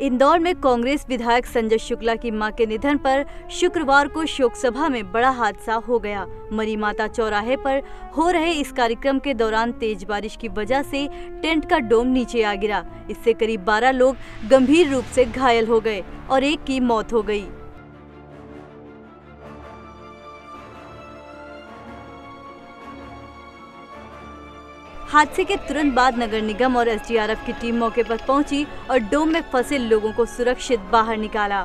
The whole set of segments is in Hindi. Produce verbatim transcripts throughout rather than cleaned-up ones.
इंदौर में कांग्रेस विधायक संजय शुक्ला की मां के निधन पर शुक्रवार को शोक सभा में बड़ा हादसा हो गया। मरी माता चौराहे पर हो रहे इस कार्यक्रम के दौरान तेज बारिश की वजह से टेंट का डोम नीचे आ गिरा। इससे करीब बारह लोग गंभीर रूप से घायल हो गए और एक की मौत हो गई। हादसे के तुरंत बाद नगर निगम और एस डी आर एफ की टीम मौके पर पहुंची और डोम में फंसे लोगों को सुरक्षित बाहर निकाला।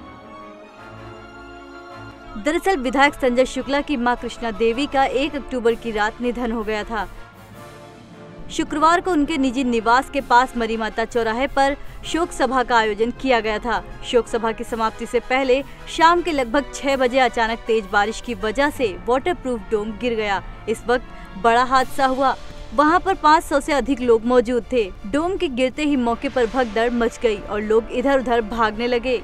दरअसल विधायक संजय शुक्ला की मां कृष्णा देवी का एक अक्टूबर की रात निधन हो गया था। शुक्रवार को उनके निजी निवास के पास मरी माता चौराहे पर शोक सभा का आयोजन किया गया था। शोक सभा की समाप्ति से पहले शाम के लगभग छह बजे अचानक तेज बारिश की वजह से वाटरप्रूफ डोम गिर गया। इस वक्त बड़ा हादसा हुआ। वहां पर पाँच सौ से अधिक लोग मौजूद थे। डोम के गिरते ही मौके पर भगदड़ मच गई और लोग इधर उधर भागने लगे।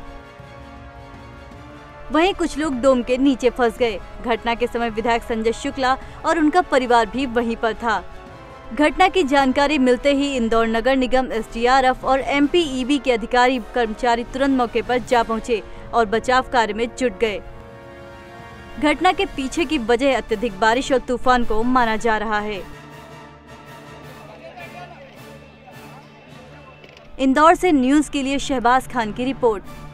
वहीं कुछ लोग डोम के नीचे फंस गए। घटना के समय विधायक संजय शुक्ला और उनका परिवार भी वहीं पर था। घटना की जानकारी मिलते ही इंदौर नगर निगम, एस डी आर एफ और एम पी ई बी के अधिकारी कर्मचारी तुरंत मौके पर जा पहुंचे और बचाव कार्य में जुट गए। घटना के पीछे की वजह अत्यधिक बारिश और तूफान को माना जा रहा है। इंदौर से न्यूज़ के लिए शहबाज खान की रिपोर्ट।